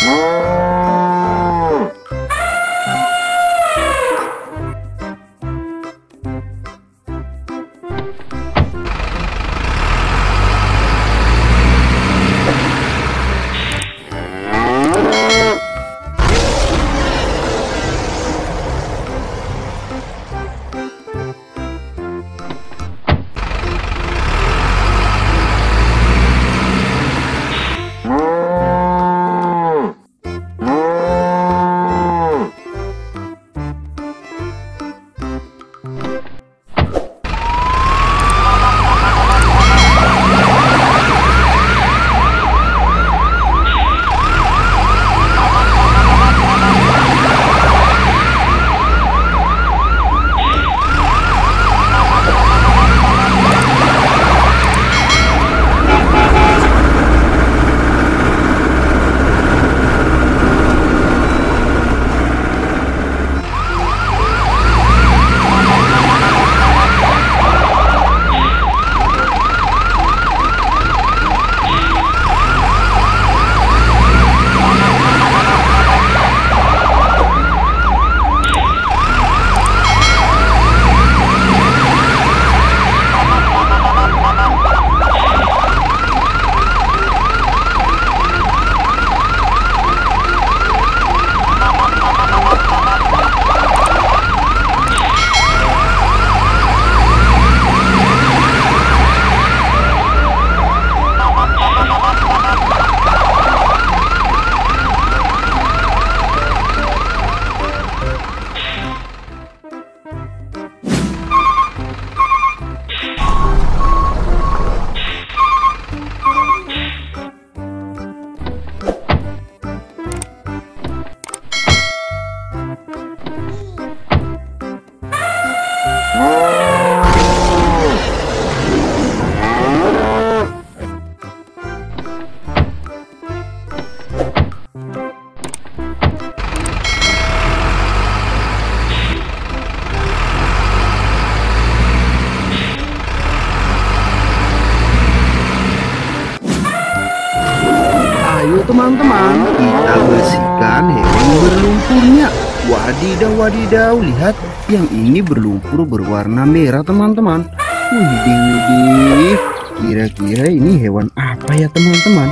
Teman-teman, kita bersihkan hewan berlumpurnya. Wadidaw, wadidaw, lihat yang ini berlumpur berwarna merah teman-teman. Widih, widih, kira-kira ini hewan apa ya teman-teman?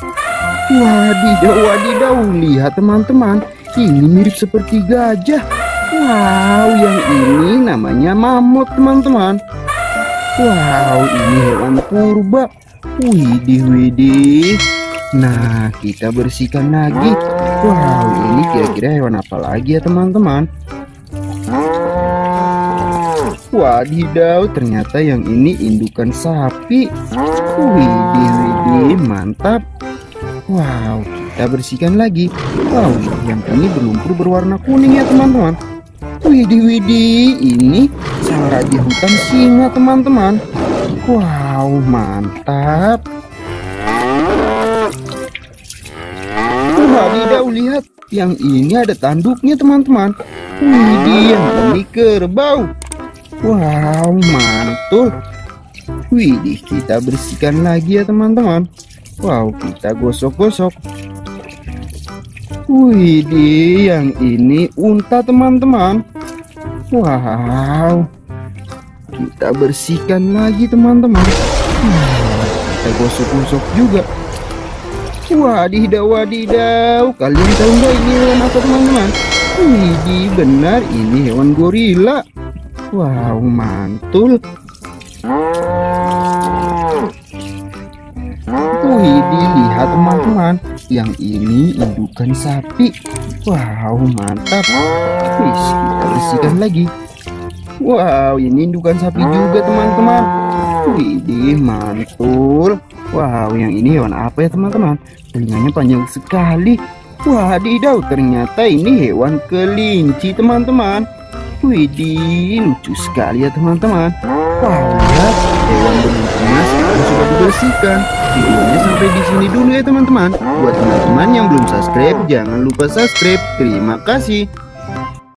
Wadidaw, wadidaw, lihat teman-teman, ini mirip seperti gajah. Wow, yang ini namanya mamut teman-teman. Wow, ini hewan purba. Widih, widih. Nah, kita bersihkan lagi. Wow, ini kira-kira hewan apa lagi ya teman-teman? Wadidaw, ternyata yang ini indukan sapi. Widih, widih, mantap. Wow, kita bersihkan lagi. Wow, yang ini berlumpur berwarna kuning ya teman-teman. Widih, widih, ini sang raja hutan singa teman-teman. Wow, mantap. Wadidaw, lihat yang ini ada tanduknya teman-teman. Widih, yang ini kerbau. Wow, mantul. Widih, kita bersihkan lagi ya teman-teman. Wow, kita gosok-gosok. Widih, yang ini unta teman-teman. Wow, kita bersihkan lagi teman-teman. Kita gosok-gosok juga. Wadidaw, wadidaw, kalian tahu nggak ini hewan apa teman-teman? Widih, benar ini hewan gorila. Wow, mantul. Widih, lihat teman-teman, yang ini indukan sapi. Wow, mantap. Wih, kita bersihkan lagi. Wow, ini indukan sapi juga teman-teman. Widih, mantul. Wow, yang ini hewan apa ya teman-teman? Telinganya panjang sekali. Wadidaw, ternyata ini hewan kelinci teman-teman. Widih, lucu sekali ya teman-teman. Wow, lihat hewan berlumpurnya sekarang sudah dibersihkan. Videonya sampai di sini dulu ya teman-teman. Buat teman-teman yang belum subscribe, jangan lupa subscribe. Terima kasih.